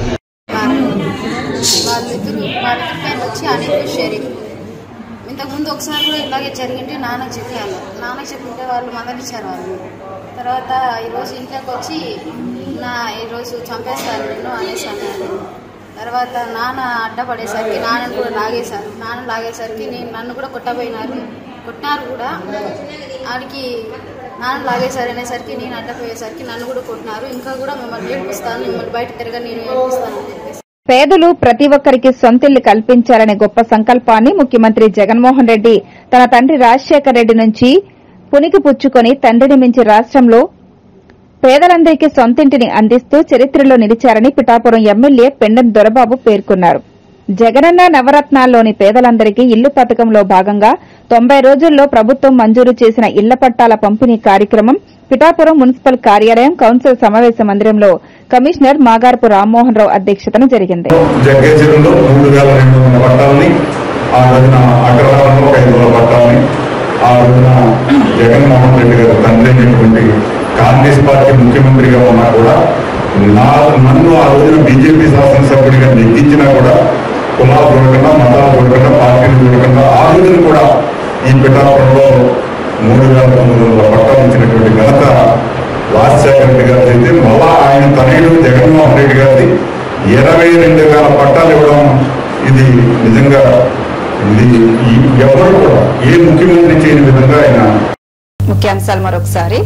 వాళ్ళిద్దరు వాళ్ళిద్దరు వచ్చి అనేక షరీఫ్ ఇంతకుముందు ఒకసారి కూడా ఇలాగే జరిగింటే నాన్నకు చెప్పాను. నాన్నకు చెప్పింటే వాళ్ళు మందలిచ్చారు వాళ్ళు. తర్వాత ఈరోజు ఇంట్లోకి వచ్చి నా ఈరోజు చంపేస్తారు నేను అనేసి అన్నాను. తర్వాత నాన్న అడ్డపడేసరికి నాన్నను కూడా లాగేశారు. నాన్న లాగేసరికి నేను నన్ను కూడా కొట్టబోయినారు, కొట్టారు కూడా. ఆడికి నాన్న లాగేశారు అనేసరికి నేను అడ్డపోయేసరికి నన్ను కూడా కొట్టినారు. ఇంకా కూడా మిమ్మల్ని ఏడిపిస్తాను, మిమ్మల్ని బయట తిరగ నేను ఏడిపిస్తాను అని చెప్పేసి. పేదలు ప్రతి ఒక్కరికి సొంతిల్లు కల్పించాలనే గొప్ప సంకల్పాన్ని ముఖ్యమంత్రి జగన్మోహన్ రెడ్డి తన తండ్రి రాజశేఖర రెడ్డి నుంచి పునికి పుచ్చుకొని తండ్రిని మించి రాష్ట్రంలో పేదలందరికీ సొంతింటిని అందిస్తూ చరిత్రలో నిలిచారని పిఠాపురం ఎమ్మెల్యే పెండెం దొరబాబు పేర్కొన్నారు. జగనన్న నవరత్నాల్లోని పేదలందరికీ ఇల్లు పథకంలో భాగంగా తొంభై రోజుల్లో ప్రభుత్వం మంజూరు చేసిన ఇళ్ల పట్టాల పంపిణీ కార్యక్రమం పిఠాపురం మున్సిపల్ కార్యాలయం కౌన్సిల్ సమావేశ మందిరంలో కమిషనర్ మాగారపు రామ్మోహన్ రావు అధ్యక్షతన జరిగింది. జగ్గేశ్వరంలో మూడు వేల రెండు వందల పట్టాలని, ఆ రోజున అగ్రహారంలో ఒక ఐదు వందల పట్టాలని, ఆ రోజున జగన్మోహన్ రెడ్డి గారు తండ్రి అయినటువంటి కాంగ్రెస్ పార్టీ ముఖ్యమంత్రిగా ఉన్నా కూడా నా నన్ను ఆ రోజున బీజేపీ శాసనసభ్యుడిగా నెగ్గించినా కూడా కులాలు చూడకుండా, మతాలు చూడకుండా, పార్టీలు చూడకుండా ఆ రోజున కూడా ఈ పిఠాపురంలో మూడు వేల తొమ్మిది వందల పట్టాలు ఇచ్చినటువంటి ఘనత రాజశేఖర రెడ్డి గారి అయితే మళ్ళా ఆయన తనయుడు జగన్మోహన్ రెడ్డి గారిది ఇరవై రెండు వేల పట్టాలు ఇవ్వడం ఇది నిజంగా ఇది ఈ- ఎవరు కూడా ఏ ముఖ్యమంత్రి చేయని విధంగా ఆయన ముఖ్యాంశాలు మరొకసారి.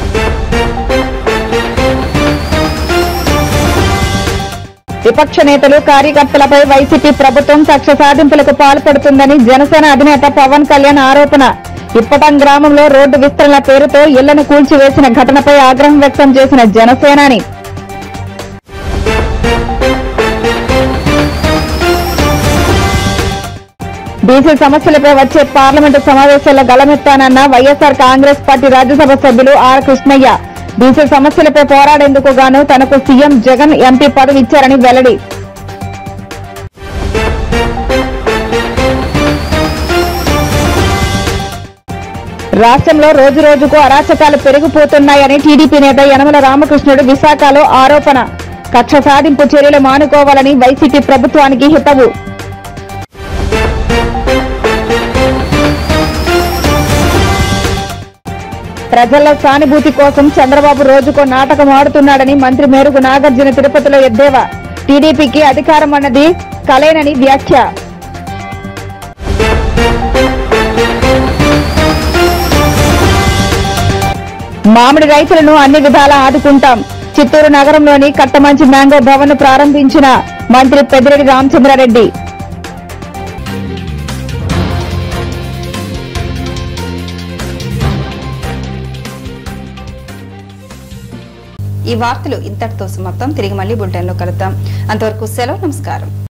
విపక్ష నేతలు కార్యకర్తలపై వైసీపీ ప్రభుత్వం కక్ష సాధింపులకు పాల్పడుతుందని జనసేన అధినేత పవన్ కళ్యాణ్ ఆరోపణ. ఇప్పటం గ్రామంలో రోడ్డు విస్తరణ పేరుతో ఇళ్లను కూల్చివేసిన ఘటనపై ఆగ్రహం వ్యక్తం చేసిన జనసేనాని. బీసీ సమస్యలపై వచ్చే పార్లమెంటు సమావేశాల్లో గలమెత్తానన్న వైఎస్సార్ కాంగ్రెస్ పార్టీ రాజ్యసభ సభ్యులు ఆర్ కృష్ణయ్య. బీసీ సమస్యలపై పోరాడేందుకు గాను తనకు సీఎం జగన్ ఎంపీ పదవి ఇచ్చారని వెల్లడి. రాష్ట్రంలో రోజు రోజుకు అరాచకాలు పెరిగిపోతున్నాయని టీడీపీ నేత యనమల రామకృష్ణుడు విశాఖలో ఆరోపణ. కక్ష సాధింపు చర్యలు మానుకోవాలని వైసీపీ ప్రభుత్వానికి హితవు. ప్రజల సానుభూతి కోసం చంద్రబాబు రోజుకో నాటకం ఆడుతున్నాడని మంత్రి మేరుగు నాగార్జున తిరుపతిలో ఎద్దేవా. టీడీపీకి అధికారం అన్నది కలేనని వ్యాఖ్య. మామిడి రైతులను అన్ని విధాలా ఆదుకుంటాం. చిత్తూరు నగరంలోని కట్టమంచి మ్యాంగో భవన్ ప్రారంభించిన మంత్రి పెద్దిరెడ్డి రామచంద్రారెడ్డి. ఈ వార్తలు ఇంతటితో సమాప్తం. తిరిగి మళ్ళీ బులెటిన్లో కలుద్దాం. అంతవరకు సెలవు. నమస్కారం.